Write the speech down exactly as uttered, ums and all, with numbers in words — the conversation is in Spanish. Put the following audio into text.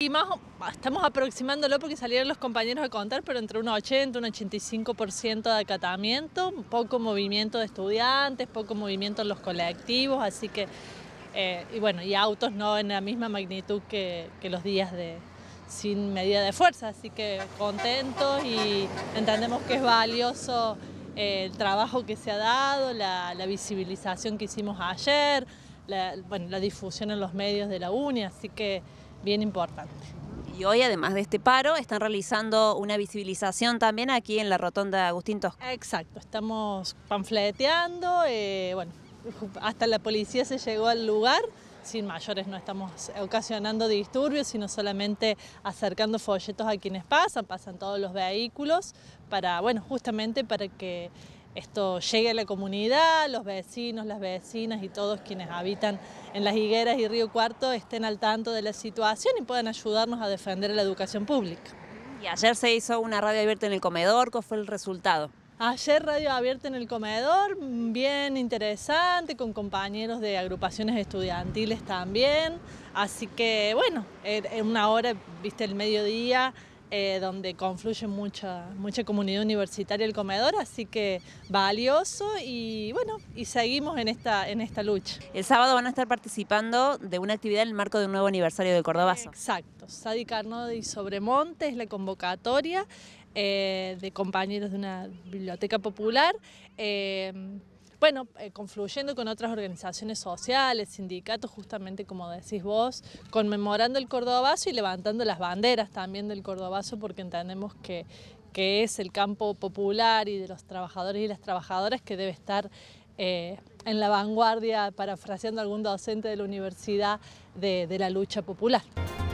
estimamos, estamos aproximándolo porque salieron los compañeros a contar, pero entre un ochenta, un ochenta y cinco por ciento de acatamiento, poco movimiento de estudiantes, poco movimiento en los colectivos, así que, eh, y bueno, y autos no en la misma magnitud que, que los días de sin medida de fuerza, así que contentos y entendemos que es valioso eh, el trabajo que se ha dado, la, la visibilización que hicimos ayer, la, bueno, la difusión en los medios de la UNI, así que bien importante. Y hoy, además de este paro, están realizando una visibilización también aquí en la rotonda Agustín Tosco. Exacto, estamos panfleteando, eh, bueno, hasta la policía se llegó al lugar, sin mayores no estamos ocasionando disturbios, sino solamente acercando folletos a quienes pasan, pasan todos los vehículos, para, bueno, justamente para que esto llegue a la comunidad, los vecinos, las vecinas y todos quienes habitan en Las Higueras y Río Cuarto estén al tanto de la situación y puedan ayudarnos a defender la educación pública. Y ayer se hizo una radio abierta en el comedor, ¿cuál fue el resultado? Ayer radio abierta en el comedor, bien interesante, con compañeros de agrupaciones estudiantiles también, así que bueno, en una hora, viste, el mediodía, Eh, donde confluye mucha, mucha comunidad universitaria el comedor, así que valioso y bueno, y seguimos en esta, en esta lucha. El sábado van a estar participando de una actividad en el marco de un nuevo aniversario del Cordobazo. Exacto, Sadi Carnodi y Sobremonte es la convocatoria eh, de compañeros de una biblioteca popular. Eh, Bueno, eh, confluyendo con otras organizaciones sociales, sindicatos, justamente como decís vos, conmemorando el Cordobazo y levantando las banderas también del Cordobazo, porque entendemos que, que es el campo popular y de los trabajadores y las trabajadoras que debe estar eh, en la vanguardia, parafraseando a algún docente de la universidad, de, de la lucha popular.